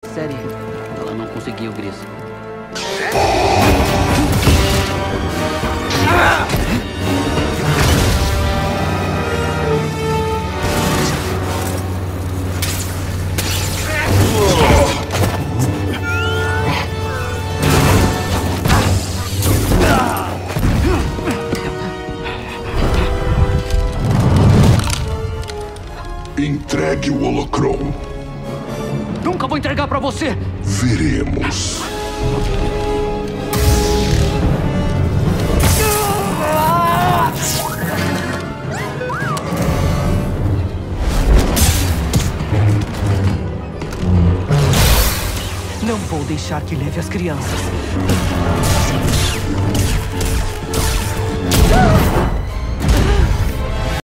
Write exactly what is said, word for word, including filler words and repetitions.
série, ela não conseguiu, Gris. Entregue o Holocron. Nunca vou entregar pra você! Veremos. Não vou deixar que leve as crianças.